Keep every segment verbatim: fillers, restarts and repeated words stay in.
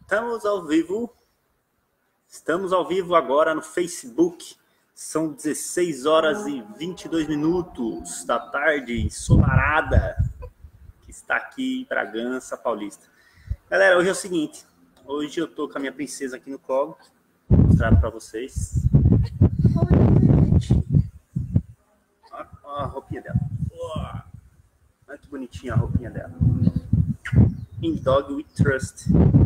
Estamos ao vivo. Estamos ao vivo agora no Facebook. São dezesseis horas e vinte e dois minutos da tarde ensolarada que está aqui em Bragança Paulista. Galera, hoje é o seguinte. Hoje eu tô com a minha princesa aqui no colo. Vou mostrar para vocês. Olha a roupinha dela. Olha que bonitinha a roupinha dela. In Dog We Trust.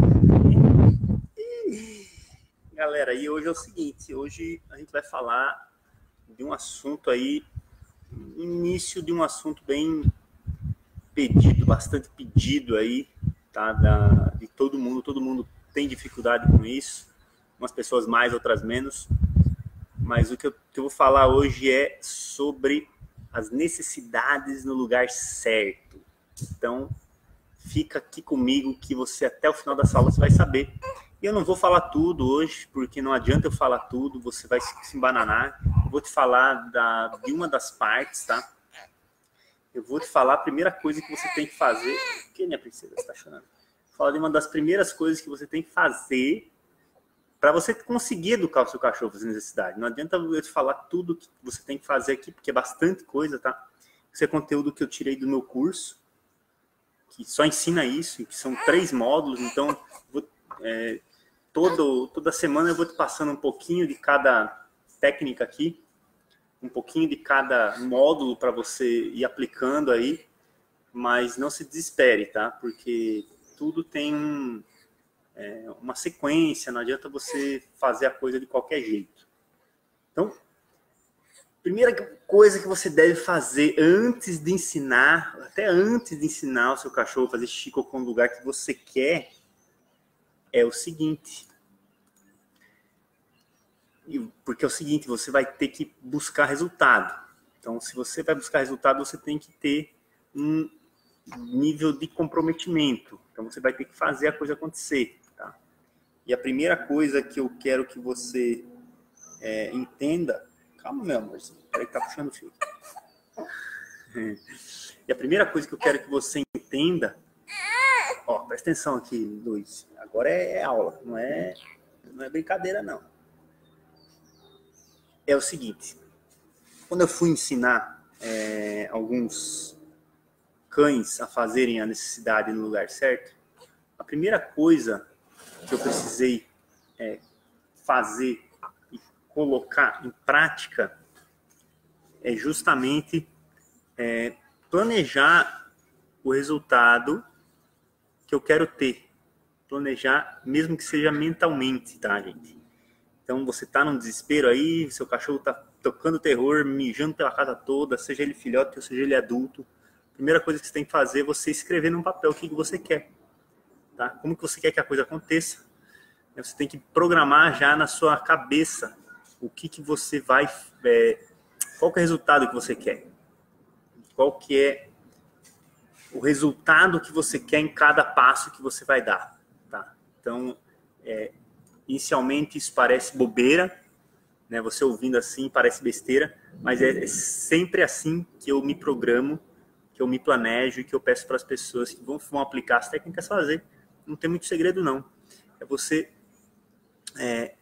Galera, e hoje é o seguinte, hoje a gente vai falar de um assunto aí, início de um assunto bem pedido, bastante pedido aí, tá, da, de todo mundo, todo mundo tem dificuldade com isso, umas pessoas mais, outras menos, mas o que eu, que eu vou falar hoje é sobre as necessidades no lugar certo. Então, fica aqui comigo que você até o final dessa aula você vai saber. E eu não vou falar tudo hoje, porque não adianta eu falar tudo, você vai se embananar. Eu vou te falar da, de uma das partes, tá? Eu vou te falar a primeira coisa que você tem que fazer. O que, minha princesa, você tá chorando? Vou falar de uma das primeiras coisas que você tem que fazer para você conseguir educar o seu cachorro fazer necessidade. Não adianta eu te falar tudo que você tem que fazer aqui, porque é bastante coisa, tá? Isso é conteúdo que eu tirei do meu curso, que só ensina isso, que são três módulos, então vou, é, todo, toda semana eu vou te passando um pouquinho de cada técnica aqui, um pouquinho de cada módulo para você ir aplicando aí, mas não se desespere, tá? Porque tudo tem um, é, uma sequência, não adianta você fazer a coisa de qualquer jeito. Então, primeira coisa que você deve fazer antes de ensinar, até antes de ensinar o seu cachorro a fazer xixi cocô no lugar que você quer, é o seguinte. Porque é o seguinte, você vai ter que buscar resultado. Então, se você vai buscar resultado, você tem que ter um nível de comprometimento. Então, você vai ter que fazer a coisa acontecer. Tá? E a primeira coisa que eu quero que você é, entenda... Calma, meu amorzinho. Peraí que tá puxando o fio. E a primeira coisa que eu quero que você entenda... Ó, presta atenção aqui, Luiz. Agora é aula, não é, não é brincadeira, não. É o seguinte. Quando eu fui ensinar é, alguns cães a fazerem a necessidade no lugar certo, a primeira coisa que eu precisei é, fazer colocar em prática é justamente é, planejar o resultado que eu quero ter. Planejar, mesmo que seja mentalmente, tá, gente? Então, você tá num desespero aí, seu cachorro tá tocando terror, mijando pela casa toda, seja ele filhote ou seja ele adulto. A primeira coisa que você tem que fazer é você escrever num papel o que você quer, tá? Como que você quer que a coisa aconteça. Você tem que programar já na sua cabeça o que, que você vai... É, qual que é o resultado que você quer? Qual que é o resultado que você quer em cada passo que você vai dar? Tá? Então, é, inicialmente isso parece bobeira, né? Você ouvindo assim parece besteira, mas é, é sempre assim que eu me programo, que eu me planejo e que eu peço para as pessoas que vão, vão aplicar as técnicas fazer. Não tem muito segredo, não. É você... É,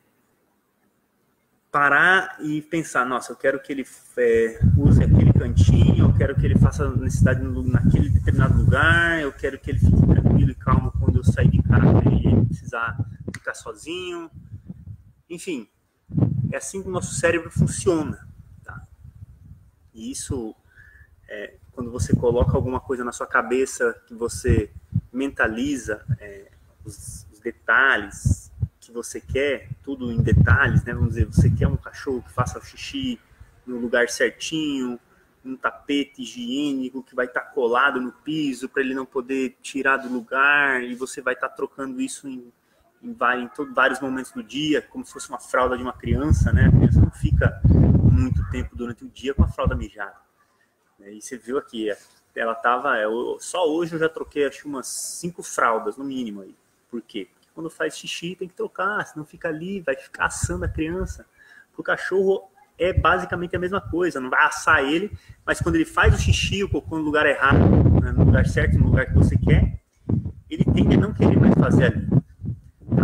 parar e pensar, nossa, eu quero que ele é, use aquele cantinho, eu quero que ele faça necessidade no, naquele determinado lugar, eu quero que ele fique tranquilo e calmo quando eu sair de casa e ele precisar ficar sozinho. Enfim, é assim que o nosso cérebro funciona. Tá? E isso, é, quando você coloca alguma coisa na sua cabeça, que você mentaliza é, os, os detalhes que você quer, tudo em detalhes, né? Vamos dizer, você quer um cachorro que faça o xixi no lugar certinho, um tapete higiênico que vai estar colado no piso para ele não poder tirar do lugar, e você vai estar trocando isso em, em, em todo, vários momentos do dia, como se fosse uma fralda de uma criança, né? A criança não fica muito tempo durante o dia com a fralda mijada. E você viu aqui, ela tava, só hoje eu já troquei acho umas cinco fraldas no mínimo aí. Por quê? Quando faz xixi tem que trocar, senão fica ali, vai ficar assando a criança. O cachorro é basicamente a mesma coisa, não vai assar ele, mas quando ele faz o xixi, o cocô no lugar errado, no lugar certo, no lugar que você quer, ele tende a não querer mais fazer ali.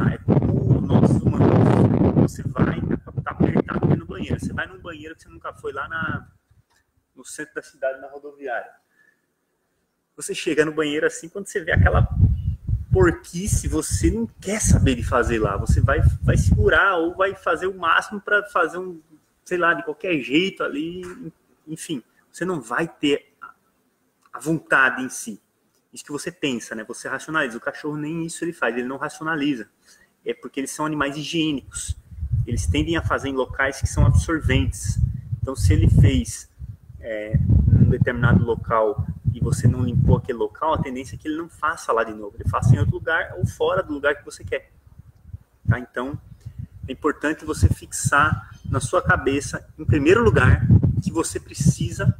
banheiro. Você vai num banheiro que você nunca foi lá na, no centro da cidade, na rodoviária. Você chega no banheiro assim, quando você vê aquela porquice, você não quer saber de fazer lá. Você vai, vai segurar ou vai fazer o máximo para fazer um, sei lá, de qualquer jeito ali. Enfim, você não vai ter a vontade em si. Isso que você pensa, né? Você racionaliza. O cachorro nem isso ele faz, ele não racionaliza. É porque eles são animais higiênicos. Eles tendem a fazer em locais que são absorventes. Então, se ele fez é, num determinado local e você não limpou aquele local, a tendência é que ele não faça lá de novo. Ele faça em outro lugar ou fora do lugar que você quer. Tá? Então, é importante você fixar na sua cabeça, em primeiro lugar, que você precisa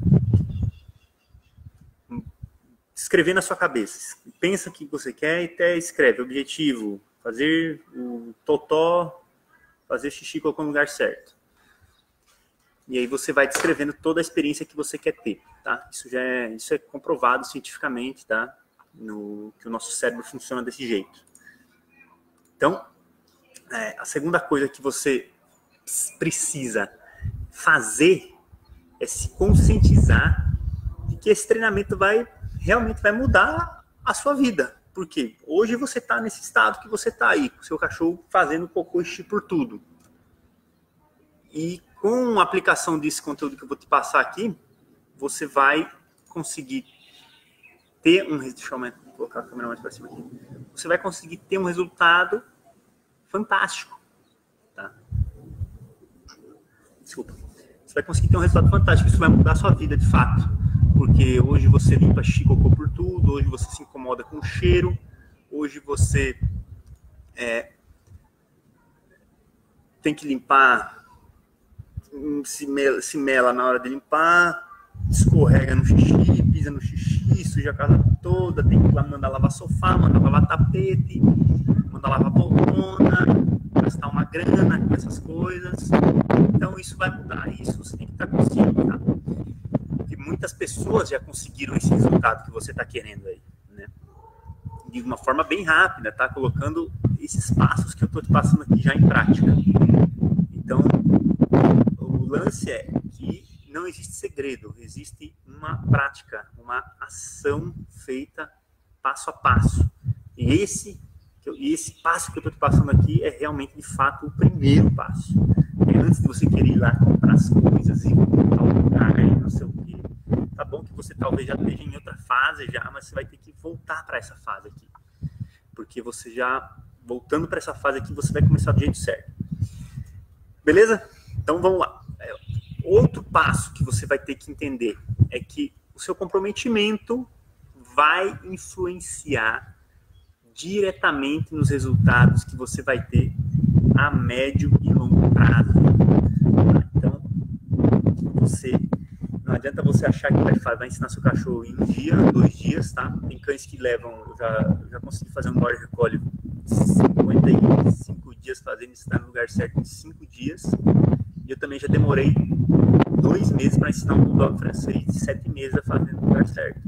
escrever na sua cabeça. Pensa o que você quer e até escreve. Objetivo, fazer o totó, fazer xixi com o lugar certo. E aí você vai descrevendo toda a experiência que você quer ter, tá? Isso já é, isso é comprovado cientificamente, tá? No, que o nosso cérebro funciona desse jeito. Então, é, a segunda coisa que você precisa fazer é se conscientizar de que esse treinamento vai realmente vai mudar a sua vida. Por quê? Hoje você está nesse estado que você está aí, com o seu cachorro fazendo cocô e xixi por tudo. E com a aplicação desse conteúdo que eu vou te passar aqui, você vai conseguir ter um... Deixa eu colocar a câmera mais para cima aqui. Você vai conseguir ter um resultado fantástico. Tá? Desculpa. Você vai conseguir ter um resultado fantástico. Isso vai mudar a sua vida, de fato. Porque hoje você limpa xixi e cocô por tudo, hoje você se incomoda com o cheiro, hoje você é, tem que limpar, se mela, se mela na hora de limpar, escorrega no xixi, pisa no xixi, suja a casa toda, tem que mandar lavar sofá, mandar lavar tapete, mandar lavar poltrona, gastar uma grana com essas coisas. Então isso vai mudar, isso você tem que estar consciente, tá? Que muitas pessoas já conseguiram esse resultado que você está querendo aí, né? De uma forma bem rápida, tá? Colocando esses passos que eu estou te passando aqui já em prática. Então, o lance é que não existe segredo, existe uma prática, uma ação feita passo a passo. E esse, e esse passo que eu estou te passando aqui é realmente, de fato, o primeiro passo. É antes de você querer ir lá comprar as coisas e montar um lugar, não sei o quê. Tá bom que você talvez já esteja em outra fase já, mas você vai ter que voltar para essa fase aqui. Porque você já, voltando para essa fase aqui, você vai começar do jeito certo. Beleza? Então vamos lá. Outro passo que você vai ter que entender é que o seu comprometimento vai influenciar diretamente nos resultados que você vai ter a médio e longo prazo. Então, você... Não adianta você achar que vai, vai ensinar seu cachorro em um dia, dois dias, tá? Tem cães que levam, eu já, eu já consegui fazer um border recollie cinquenta e cinco dias fazendo isso no lugar certo em cinco dias. E eu também já demorei dois meses para ensinar um bulldog francês e sete meses a fazer no lugar certo.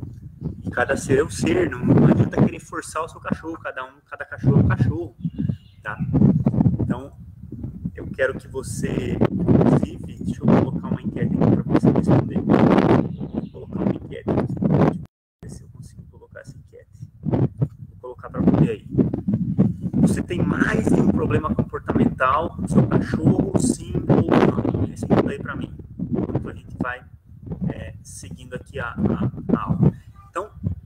E cada ser é um ser, não, não adianta querer forçar o seu cachorro, cada um, cada cachorro é um cachorro, tá? Então, eu quero que você, inclusive, deixa eu colocar uma enquete aqui para você responder. Vou colocar uma enquete aqui. Deixa eu ver se eu consigo colocar essa enquete. Vou colocar para você aí. Você tem mais de um problema comportamental com o seu cachorro, sim ou não? Responda aí para mim. Enquanto a gente vai é, seguindo aqui a, a, a aula. Então,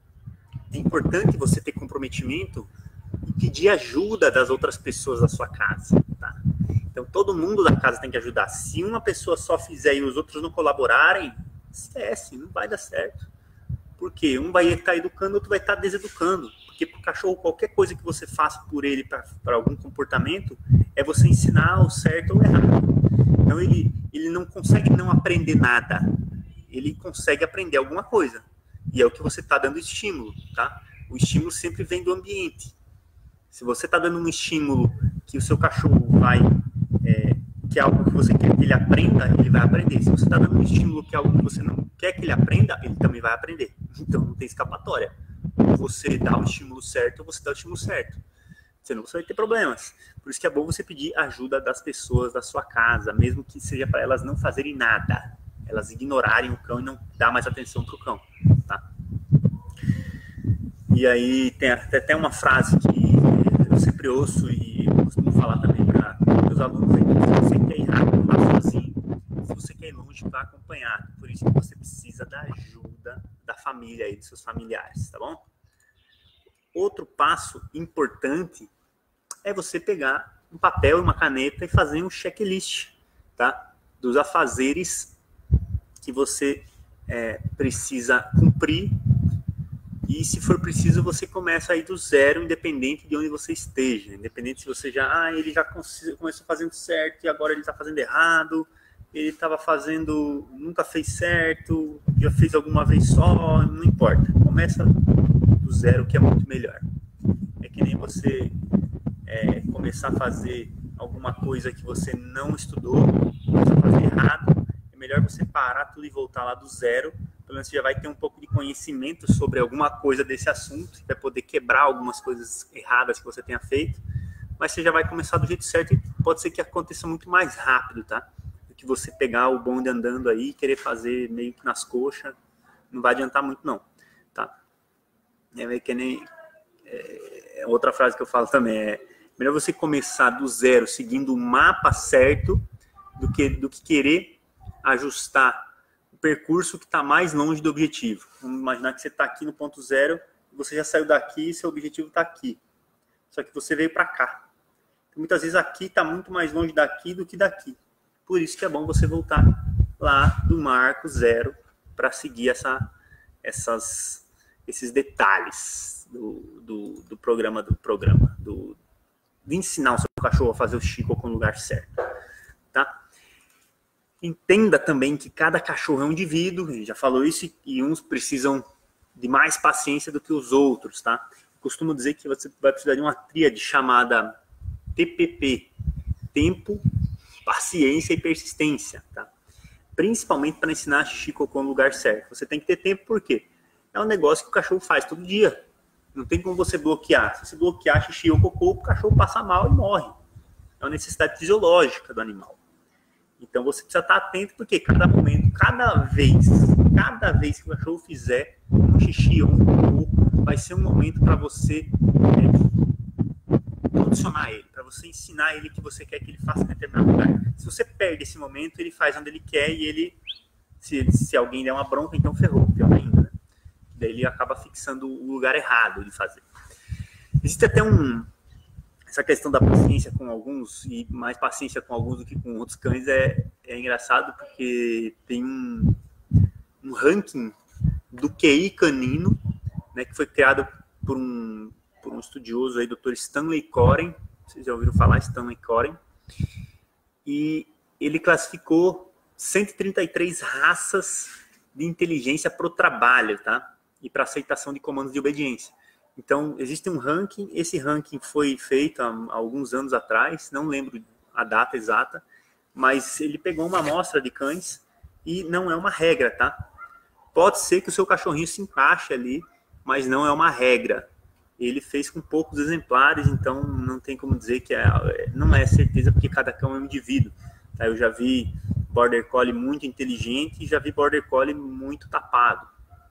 é importante você ter comprometimento e pedir ajuda das outras pessoas da sua casa, tá? Então, todo mundo da casa tem que ajudar. Se uma pessoa só fizer e os outros não colaborarem, esquece, não vai dar certo. Por quê? Um vai estar educando, outro vai estar deseducando. Porque para o cachorro, qualquer coisa que você faça por ele, para algum comportamento, é você ensinar o certo ou o errado. Então, ele, ele não consegue não aprender nada. Ele consegue aprender alguma coisa. E é o que você está dando estímulo, tá? O estímulo sempre vem do ambiente. Se você está dando um estímulo que o seu cachorro vai... É, que é algo que você quer que ele aprenda, ele vai aprender. Se você está dando um estímulo que é algo que você não quer que ele aprenda, ele também vai aprender. Então, não tem escapatória. Ou você dá o estímulo certo, ou você dá o estímulo certo. senão você vai ter problemas. Por isso que é bom você pedir ajuda das pessoas da sua casa, mesmo que seja para elas não fazerem nada, elas ignorarem o cão e não dar mais atenção para o cão, tá? E aí tem até uma frase que eu sempre ouço e eu costumo falar também para meus alunos, aí, se você quer ir rápido, vá sozinho. Se você quer ir longe, vá acompanhado. Por isso que você precisa da ajuda da família e dos seus familiares, tá bom? Outro passo importante é você pegar um papel e uma caneta e fazer um checklist, tá? Dos afazeres que você é, precisa cumprir. E se for preciso, você começa aí do zero, independente de onde você esteja. Independente se você já, ah, ele já começou fazendo certo e agora ele está fazendo errado. Ele estava fazendo, nunca fez certo, já fez alguma vez só, não importa. Começa do zero, que é muito melhor. É que nem você é, começar a fazer alguma coisa que você não estudou, começar a fazer errado. É melhor você parar tudo e voltar lá do zero. Pelo menos você já vai ter um pouco de conhecimento sobre alguma coisa desse assunto, vai poder quebrar algumas coisas erradas que você tenha feito, mas você já vai começar do jeito certo e pode ser que aconteça muito mais rápido, tá? Do que você pegar o bonde andando aí e querer fazer meio que nas coxas, não vai adiantar muito não, tá? É que nem é, outra frase que eu falo também, é melhor você começar do zero seguindo o mapa certo do que, do que querer ajustar o percurso que está mais longe do objetivo. Vamos imaginar que você está aqui no ponto zero, você já saiu daqui e seu objetivo está aqui. Só que você veio para cá. Então, muitas vezes aqui está muito mais longe daqui do que daqui. Por isso que é bom você voltar lá do marco zero para seguir essa, essas, esses detalhes do, do, do programa, do programa do, de ensinar o seu cachorro a fazer o xixi com o lugar certo. Tá? Entenda também que cada cachorro é um indivíduo, a gente já falou isso, e uns precisam de mais paciência do que os outros, tá? Eu costumo dizer que você vai precisar de uma tríade chamada T P P, tempo, paciência e persistência, tá? Principalmente para ensinar xixi e cocô no lugar certo. Você tem que ter tempo, por quê? É um negócio que o cachorro faz todo dia. Não tem como você bloquear. Se você bloquear xixi ou cocô, o cachorro passa mal e morre. É uma necessidade fisiológica do animal. Então você precisa estar atento, porque cada momento, cada vez, cada vez que o cachorro fizer um xixi ou um cocô, vai ser um momento para você é, condicionar ele, para você ensinar ele que você quer que ele faça em determinado lugar. Se você perde esse momento, ele faz onde ele quer e ele, se, ele, se alguém der uma bronca, então ferrou, pior ainda, né? Daí ele acaba fixando o lugar errado de fazer. Existe até um... Essa questão da paciência com alguns e mais paciência com alguns do que com outros cães é, é engraçado, porque tem um, um ranking do Q I canino, né, que foi criado por um, por um estudioso aí, doutor Stanley Coren. Vocês já ouviram falar Stanley Coren? E ele classificou cento e trinta e três raças de inteligência para o trabalho, tá? E para aceitação de comandos de obediência. Então, existe um ranking, esse ranking foi feito há alguns anos atrás, não lembro a data exata, mas ele pegou uma amostra de cães e não é uma regra, tá? Pode ser que o seu cachorrinho se encaixe ali, mas não é uma regra. Ele fez com poucos exemplares, então não tem como dizer que é, não é certeza, porque cada cão é um indivíduo. Tá? Eu já vi Border Collie muito inteligente e já vi Border Collie muito tapado.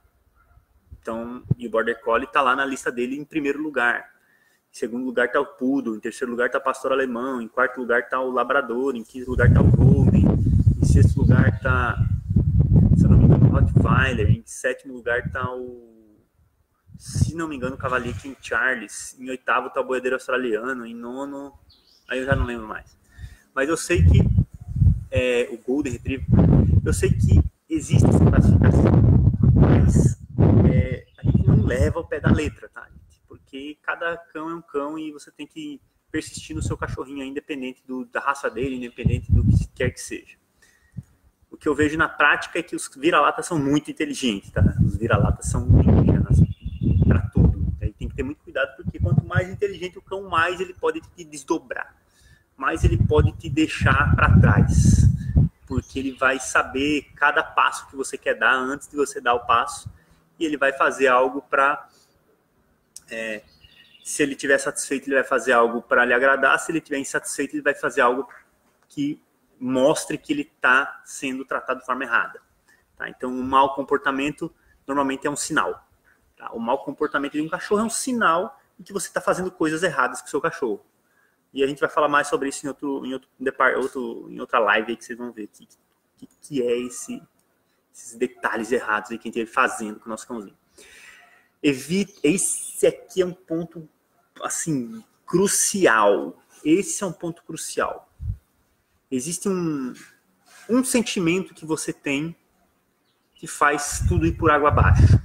Então, e o Border Collie está lá na lista dele em primeiro lugar. Em segundo lugar está o Poodle, em terceiro lugar está o Pastor Alemão, em quarto lugar está o Labrador, em quinto lugar está o Golden, em sexto lugar está, se eu não me engano, o Rottweiler, em sétimo lugar está o, se não me engano, o Cavalier King Charles, em oitavo está o Boiadeiro Australiano, em nono, aí eu já não lembro mais. Mas eu sei que, é, o Golden Retriever, eu sei que existe essa classificação, mas... É, a gente não leva ao pé da letra, tá? Porque cada cão é um cão e você tem que persistir no seu cachorrinho, independente do, da raça dele, independente do que quer que seja. O que eu vejo na prática é que os vira-latas são muito inteligentes, tá? Os vira-latas são indígenas para tudo. Aí tem que ter muito cuidado, porque quanto mais inteligente o cão, mais ele pode te desdobrar, mais ele pode te deixar para trás, porque ele vai saber cada passo que você quer dar antes de você dar o passo. E ele vai fazer algo para é, Se ele estiver satisfeito, ele vai fazer algo para lhe agradar. Se ele estiver insatisfeito, ele vai fazer algo que mostre que ele está sendo tratado de forma errada. Tá? Então, o mau comportamento normalmente é um sinal. Tá? O mau comportamento de um cachorro é um sinal de que você está fazendo coisas erradas com o seu cachorro. E a gente vai falar mais sobre isso em, outro, em, outro, outro, em outra live aí que vocês vão ver o que, que, que é esse, esses detalhes errados aí que a gente vai fazendo com o nosso cãozinho. Evite, esse aqui é um ponto assim, crucial. Esse é um ponto crucial. Existe um, um sentimento que você tem que faz tudo ir por água abaixo.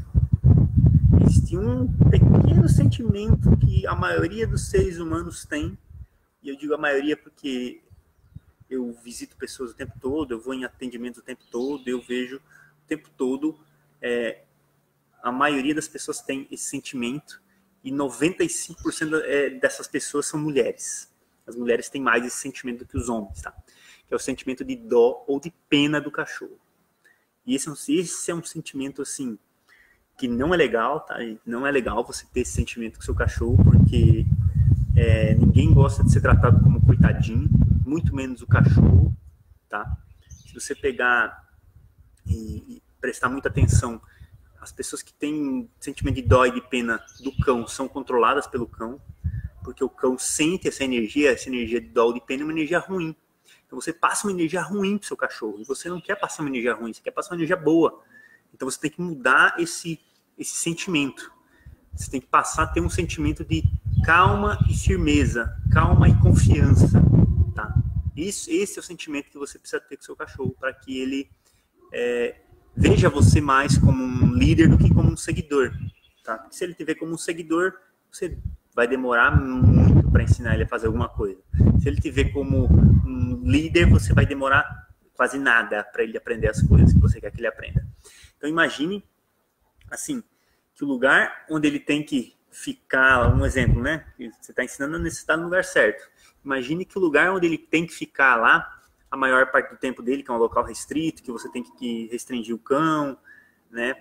Existe um pequeno sentimento que a maioria dos seres humanos tem, e eu digo a maioria porque eu visito pessoas o tempo todo, eu vou em atendimento o tempo todo, eu vejo o tempo todo, é, a maioria das pessoas tem esse sentimento, e noventa e cinco por cento dessas pessoas são mulheres. As mulheres têm mais esse sentimento do que os homens, tá? Que é o sentimento de dó ou de pena do cachorro. E esse é um, esse é um sentimento, assim, que não é legal, tá? Não é legal você ter esse sentimento com o seu cachorro, porque é, ninguém gosta de ser tratado como coitadinho, muito menos o cachorro, tá? Se você pegar e, e prestar muita atenção, as pessoas que têm sentimento de dó e de pena do cão são controladas pelo cão, porque o cão sente essa energia, essa energia de dó ou de pena é uma energia ruim. Então você passa uma energia ruim pro seu cachorro, e você não quer passar uma energia ruim, você quer passar uma energia boa. Então você tem que mudar esse, esse sentimento. Você tem que passar a ter um sentimento de calma e firmeza, calma e confiança, tá? Isso, esse é o sentimento que você precisa ter com o seu cachorro, para que ele é, veja você mais como um líder do que como um seguidor, tá? Porque se ele te vê como um seguidor, você vai demorar muito para ensinar ele a fazer alguma coisa. Se ele te vê como um líder, você vai demorar quase nada para ele aprender as coisas que você quer que ele aprenda. Então imagine, assim, que o lugar onde ele tem que ficar, um exemplo, né? Você está ensinando a necessitar no lugar certo. Imagine que o lugar onde ele tem que ficar lá, a maior parte do tempo dele, que é um local restrito, que você tem que restringir o cão, né?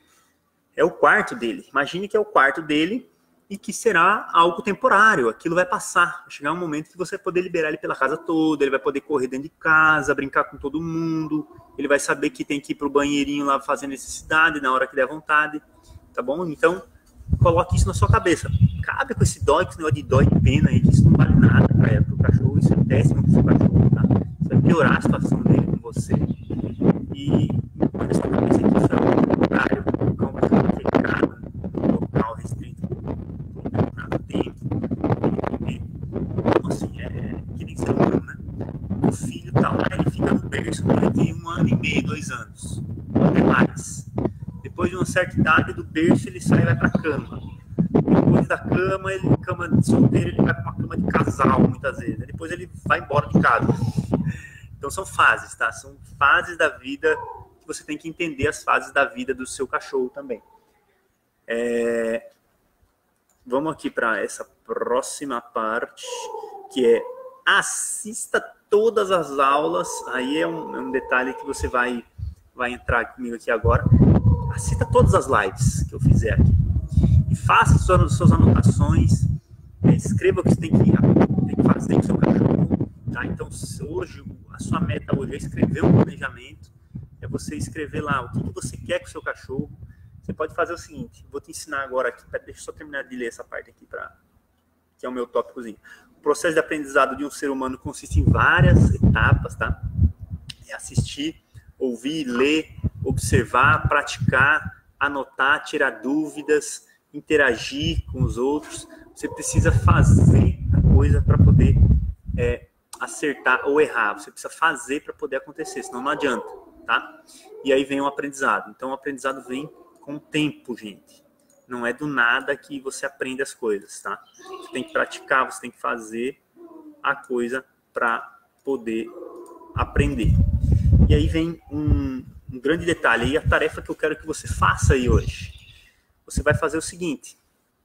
É o quarto dele. Imagine que é o quarto dele e que será algo temporário. Aquilo vai passar. Vai chegar um momento que você vai poder liberar ele pela casa toda, ele vai poder correr dentro de casa, brincar com todo mundo, ele vai saber que tem que ir pro banheirinho lá fazer necessidade na hora que der vontade, tá bom? Então, coloque isso na sua cabeça. Cabe com esse dó, com esse negócio de dó e pena aí, que isso não vale nada para o cachorro, isso é péssimo pro seu cachorro, tá? Isso vai piorar a situação dele com você. E quando essa cabeça aqui foi ao contrário, o cão vai ficar fechado no local restrito por um determinado tempo. Então, assim, é que nem ser humano, né? O filho tá lá, ele fica no berço durante um ano e meio, dois anos, até mais. Depois de uma certa idade do berço, ele sai e vai para a cama. Depois da cama, ele cama de solteiro, ele vai para uma cama de casal, muitas vezes. Depois ele vai embora de casa. Então são fases, tá? São fases da vida que você tem que entender as fases da vida do seu cachorro também. É... Vamos aqui para essa próxima parte, que é assista todas as aulas. Aí é um, é um detalhe que você vai, vai entrar comigo aqui agora. Assista todas as lives que eu fizer aqui. E faça suas, suas anotações. É, escreva o que você tem que, tem que fazer com o seu cachorro. Tá? Então, hoje, a sua meta hoje é escrever um planejamento. É você escrever lá o que, que você quer com o seu cachorro. Você pode fazer o seguinte. Vou te ensinar agora aqui. Deixa eu só terminar de ler essa parte aqui, pra, que é o meu tópicozinho. O processo de aprendizado de um ser humano consiste em várias etapas. Tá? É assistir, ouvir, ler, observar, praticar, anotar, tirar dúvidas, interagir com os outros. Você precisa fazer a coisa para poder é, acertar ou errar. Você precisa fazer para poder acontecer, senão não adianta, tá? E aí vem o aprendizado. Então o aprendizado vem com o tempo, gente. Não é do nada que você aprende as coisas, tá? Você tem que praticar, você tem que fazer a coisa para poder aprender. E aí vem um, um grande detalhe, e a tarefa que eu quero que você faça aí hoje. Você vai fazer o seguinte,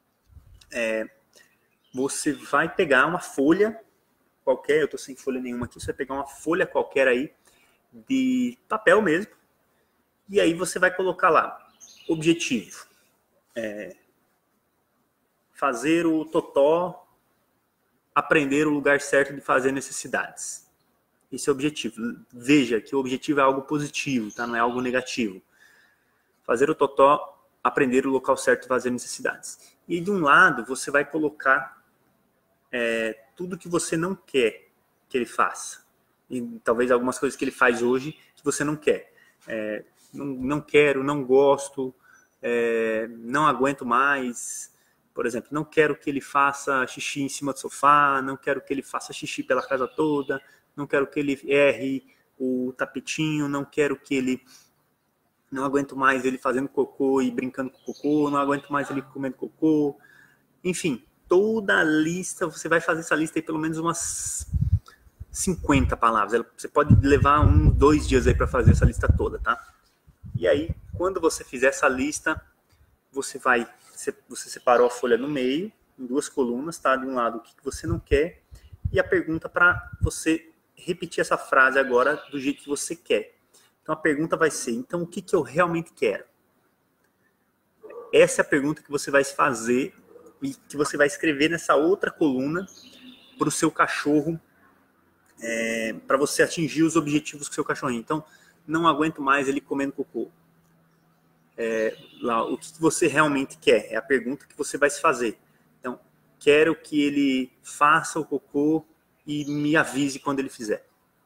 é, você vai pegar uma folha qualquer, eu estou sem folha nenhuma aqui, você vai pegar uma folha qualquer aí, de papel mesmo, e aí você vai colocar lá, objetivo, é, fazer o totó aprender o lugar certo de fazer necessidades. Esse é o objetivo. Veja que o objetivo é algo positivo, tá? Não é algo negativo. Fazer o totó aprender o local certo de fazer necessidades. E de um lado, você vai colocar é, tudo que você não quer que ele faça. E talvez algumas coisas que ele faz hoje que você não quer. É, não, não quero, não gosto, é, não aguento mais. Por exemplo, não quero que ele faça xixi em cima do sofá, não quero que ele faça xixi pela casa toda, não quero que ele erre o tapetinho, não quero que ele... Não aguento mais ele fazendo cocô e brincando com cocô, não aguento mais ele comendo cocô. Enfim, toda a lista, você vai fazer essa lista aí pelo menos umas cinquenta palavras. Você pode levar um, dois dias aí para fazer essa lista toda, tá? E aí, quando você fizer essa lista, você vai... Você separou a folha no meio, em duas colunas, tá? De um lado o que você não quer e a pergunta para você repetir essa frase agora do jeito que você quer. Então a pergunta vai ser, então o que, que eu realmente quero? Essa é a pergunta que você vai fazer e que você vai escrever nessa outra coluna para o seu cachorro, é, para você atingir os objetivos do seu cachorrinho. Então, não aguento mais ele comendo cocô. É, lá, o que você realmente quer? É a pergunta que você vai se fazer. Então, quero que ele faça o cocô e me avise quando ele fizer.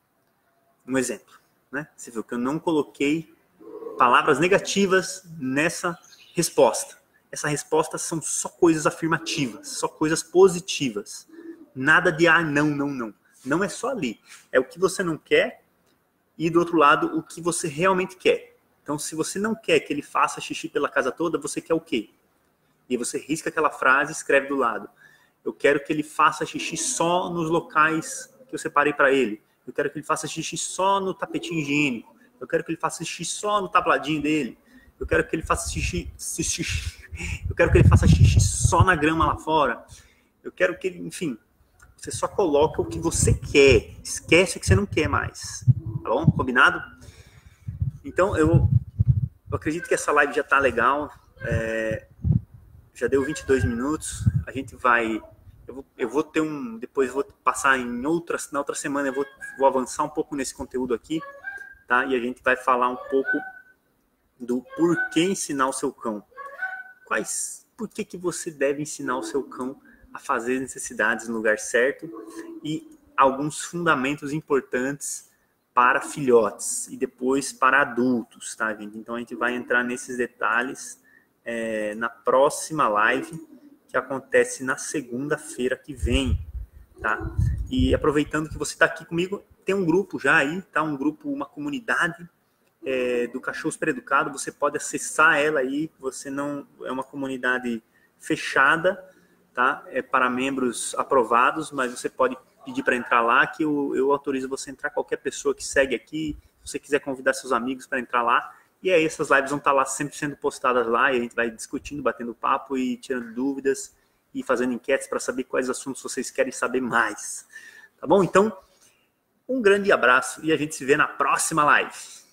Um exemplo. Né? Você viu que eu não coloquei palavras negativas nessa resposta. Essa resposta são só coisas afirmativas, só coisas positivas. Nada de ah, não, não, não. Não é só ali. É o que você não quer e, do outro lado, o que você realmente quer. Então, se você não quer que ele faça xixi pela casa toda, você quer o quê? E você risca aquela frase e escreve do lado. Eu quero que ele faça xixi só nos locais que eu separei para ele. Eu quero que ele faça xixi só no tapetinho higiênico. Eu quero que ele faça xixi só no tabladinho dele. Eu quero que ele faça xixi, xixi. Eu quero que ele faça xixi só na grama lá fora. Eu quero que ele, enfim, você só coloca o que você quer. Esquece o que você não quer mais. Tá bom? Combinado? Então, eu, eu acredito que essa live já tá legal. É, já deu vinte e dois minutos. A gente vai... Eu vou, eu vou ter um... Depois eu vou passar em outras... Na outra semana eu vou, vou avançar um pouco nesse conteúdo aqui, tá? E a gente vai falar um pouco do porquê ensinar o seu cão. Quais... Por que que você deve ensinar o seu cão a fazer necessidades no lugar certo e alguns fundamentos importantes para filhotes e depois para adultos, tá, gente? Então a gente vai entrar nesses detalhes é, na próxima live, que acontece na segunda-feira que vem, tá? E aproveitando que você está aqui comigo, tem um grupo já aí, tá? Um grupo, uma comunidade é, do Cachorro Super Educado, você pode acessar ela aí, você não... É uma comunidade fechada, tá? É para membros aprovados, mas você pode pedir para entrar lá, que eu, eu autorizo você a entrar, qualquer pessoa que segue aqui, se você quiser convidar seus amigos para entrar lá. E aí essas lives vão estar lá sempre sendo postadas lá, e a gente vai discutindo, batendo papo e tirando dúvidas e fazendo enquetes para saber quais assuntos vocês querem saber mais. Tá bom? Então, um grande abraço e a gente se vê na próxima live.